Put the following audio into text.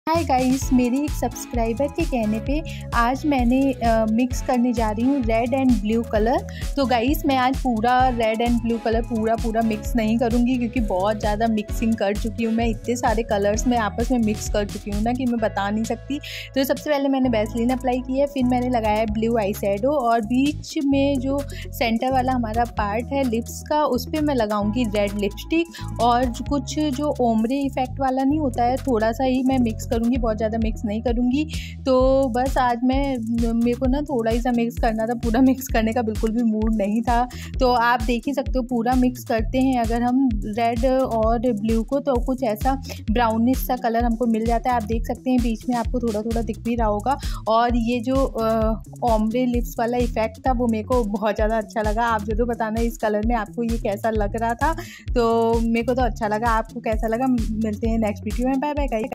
Hi guys, मेरी एक subscriber के कहने पे आज मैंने मिक्स करने जा रही हूँ रेड एंड ब्लू कलर। तो गाइस मैं आज पूरा रेड एंड ब्लू कलर पूरा मिक्स नहीं करूँगी, क्योंकि बहुत ज़्यादा मिक्सिंग कर चुकी हूँ मैं। इतने सारे कलर्स में आपस में मिक्स कर चुकी हूँ ना कि मैं बता नहीं सकती। तो सबसे पहले मैंने वैसलीन अप्लाई की है, फिर मैंने लगाया ब्लू आई शेडो, और बीच में जो सेंटर वाला हमारा पार्ट है लिप्स का, उस पर मैं लगाऊंगी रेड लिपस्टिक। और कुछ जो ओम्ब्रे इफेक्ट वाला नहीं होता है, थोड़ा सा ही मैं मिक्स करूँगी, बहुत ज़्यादा मिक्स नहीं करूँगी। तो बस आज मेरे को ना थोड़ा ही सा मिक्स करना था, पूरा मिक्स करने का बिल्कुल भी मूड नहीं था। तो आप देख ही सकते हो, पूरा मिक्स करते हैं अगर हम रेड और ब्लू को, तो कुछ ऐसा ब्राउनिश सा कलर हमको मिल जाता है। आप देख सकते हैं बीच में आपको थोड़ा थोड़ा दिख भी रहा होगा। और ये जो ओम्ब्रे लिप्स वाला इफेक्ट था वो मेरे को बहुत ज़्यादा अच्छा लगा। आप जरूर बताना इस कलर में आपको ये कैसा लग रहा था। तो मेरे को तो अच्छा लगा, आपको कैसा लगा। मिलते हैं नेक्स्ट वीडियो में। Bye bye guys.